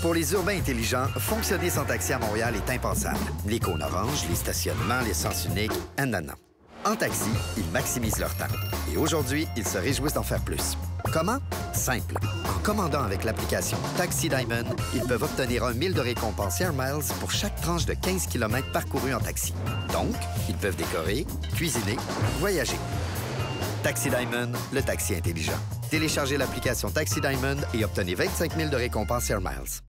Pour les urbains intelligents, fonctionner sans taxi à Montréal est impensable. Les cônes oranges, les stationnements, les sens uniques, nanana. En taxi, ils maximisent leur temps. Et aujourd'hui, ils se réjouissent d'en faire plus. Comment? Simple. En commandant avec l'application Taxi Diamond, ils peuvent obtenir 1 000 de récompense Air Miles pour chaque tranche de 15 km parcourus en taxi. Donc, ils peuvent décorer, cuisiner, voyager. Taxi Diamond, le taxi intelligent. Téléchargez l'application Taxi Diamond et obtenez 25 000 de récompense Air Miles.